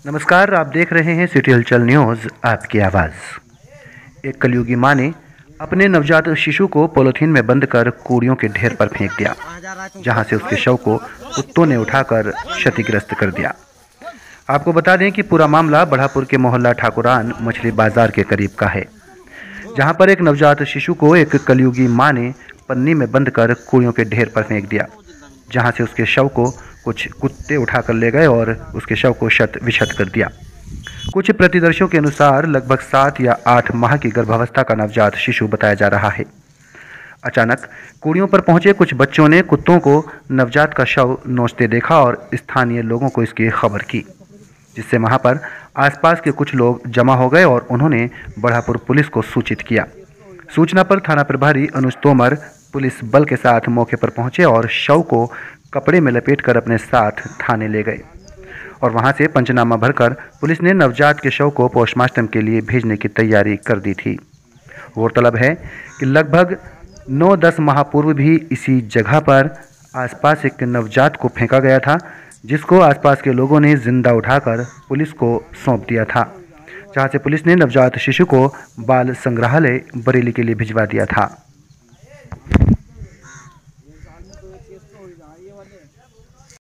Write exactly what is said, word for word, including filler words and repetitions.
नमस्कार, आप देख रहे हैं सिटी हलचल न्यूज़, आपकी आवाज़। एक कलयुगी माँ ने अपने नवजात शिशु को पॉलिथीन में बंद कर कूड़ियों के ढेर पर फेंक दिया, जहां से उसके शव को कुत्तों ने उठाकर क्षतिग्रस्त कर दिया। आपको बता दें कि पूरा मामला बढ़ापुर के मोहल्ला ठाकुरान मछली बाजार के करीब का है, जहां पर एक नवजात शिशु को एक कलयुगी माँ ने पन्नी में बंद कर कूड़ियों के ढेर पर फेंक दिया, जहां से उसके शव को कुछ कुत्ते उठाकर ले गए और उसके शव को शत विशत कर दिया। कुछ प्रतिदर्शियों के अनुसार लगभग सात या आठ माह की गर्भावस्था का नवजात शिशु बताया जा रहा है। अचानक कूड़ियों पर पहुंचे कुछ बच्चों ने कुत्तों को नवजात का शव नोचते देखा और स्थानीय लोगों को इसकी खबर की, जिससे वहां पर आसपास के कुछ लोग जमा हो गए और उन्होंने बढ़ापुर पुलिस को सूचित किया। सूचना पर थाना प्रभारी अनुज तोमर पुलिस बल के साथ मौके पर पहुंचे और शव को कपड़े में लपेटकर अपने साथ थाने ले गए और वहां से पंचनामा भरकर पुलिस ने नवजात के शव को पोस्टमार्टम के लिए भेजने की तैयारी कर दी थी। गौरतलब है कि लगभग नौ दस माह पूर्व भी इसी जगह पर आसपास एक नवजात को फेंका गया था, जिसको आसपास के लोगों ने जिंदा उठाकर पुलिस को सौंप दिया था, जहां से पुलिस ने नवजात शिशु को बाल संग्रहालय बरेली के लिए भिजवा दिया था।